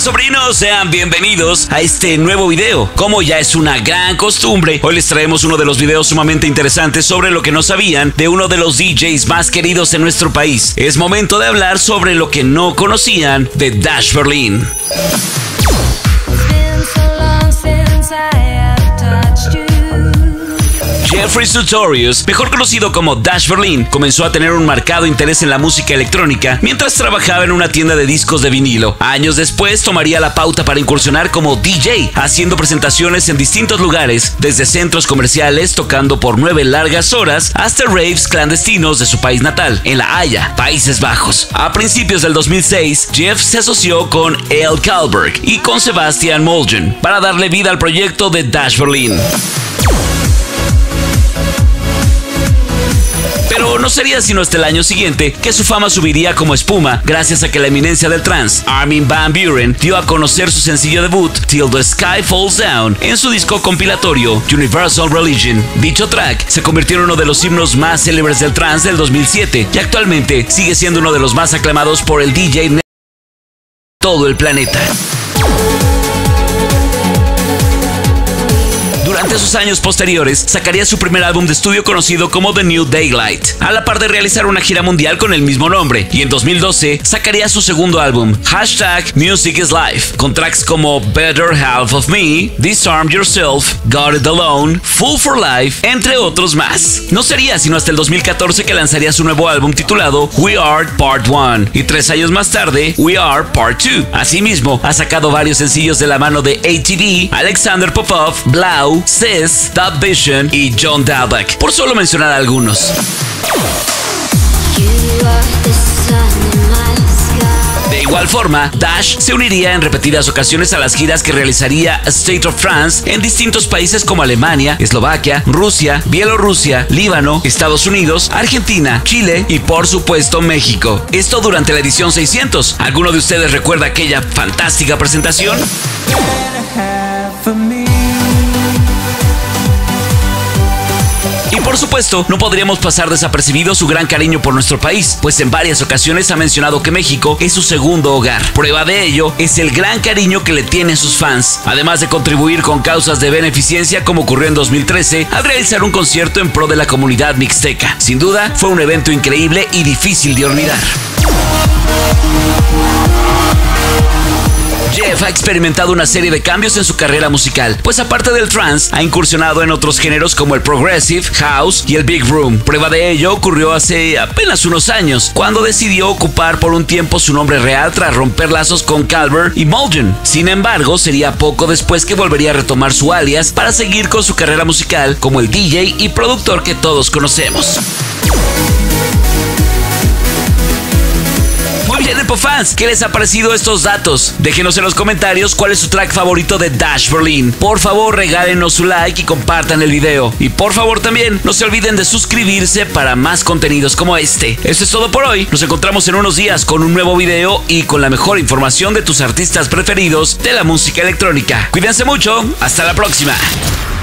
sobrinos, sean bienvenidos a este nuevo video. Como ya es una gran costumbre, hoy les traemos uno de los videos sumamente interesantes sobre lo que no sabían de uno de los DJs más queridos en nuestro país. Es momento de hablar sobre lo que no conocían de Dash Berlin. Jeffrey Sutorius, mejor conocido como Dash Berlin, comenzó a tener un marcado interés en la música electrónica mientras trabajaba en una tienda de discos de vinilo. Años después tomaría la pauta para incursionar como DJ, haciendo presentaciones en distintos lugares, desde centros comerciales, tocando por 9 largas horas, hasta raves clandestinos de su país natal, en La Haya, Países Bajos. A principios del 2006, Jeff se asoció con El Kalberg y con Sebastian Molgen para darle vida al proyecto de Dash Berlin. Pero no sería sino hasta el año siguiente que su fama subiría como espuma, gracias a que la eminencia del trance, Armin van Buuren, dio a conocer su sencillo debut, Till the Sky Falls Down, en su disco compilatorio Universal Religion. Dicho track se convirtió en uno de los himnos más célebres del trance del 2007 y actualmente sigue siendo uno de los más aclamados por el DJ de todo el planeta. Durante sus años posteriores, sacaría su primer álbum de estudio conocido como The New Daylight, a la par de realizar una gira mundial con el mismo nombre, y en 2012 sacaría su segundo álbum, #Music is Life, con tracks como Better Half of Me, Disarm Yourself, Got It Alone, Fool for Life, entre otros más. No sería sino hasta el 2014 que lanzaría su nuevo álbum titulado We Are Part 1, y 3 años más tarde, We Are Part 2. Asimismo, ha sacado varios sencillos de la mano de ATV, Alexander Popov, Blau, Sis, Dub Vision y John Dalbeck, por solo mencionar algunos. De igual forma, Dash se uniría en repetidas ocasiones a las giras que realizaría State of Trance en distintos países como Alemania, Eslovaquia, Rusia, Bielorrusia, Líbano, Estados Unidos, Argentina, Chile y por supuesto México. Esto durante la edición 600. ¿Alguno de ustedes recuerda aquella fantástica presentación? Y por supuesto, no podríamos pasar desapercibido su gran cariño por nuestro país, pues en varias ocasiones ha mencionado que México es su segundo hogar. Prueba de ello es el gran cariño que le tienen sus fans, además de contribuir con causas de beneficencia como ocurrió en 2013 al realizar un concierto en pro de la comunidad mixteca. Sin duda, fue un evento increíble y difícil de olvidar. Jeff ha experimentado una serie de cambios en su carrera musical, pues aparte del trance, ha incursionado en otros géneros como el progressive, house y el big room. Prueba de ello ocurrió hace apenas unos años, cuando decidió ocupar por un tiempo su nombre real tras romper lazos con Kalberg y Molgen. Sin embargo, sería poco después que volvería a retomar su alias para seguir con su carrera musical como el DJ y productor que todos conocemos. Muy bien, fans, ¿qué les ha parecido estos datos? Déjenos en los comentarios cuál es su track favorito de Dash Berlin. Por favor, regálenos su like y compartan el video. Y por favor también, no se olviden de suscribirse para más contenidos como este. Eso es todo por hoy. Nos encontramos en unos días con un nuevo video y con la mejor información de tus artistas preferidos de la música electrónica. Cuídense mucho. Hasta la próxima.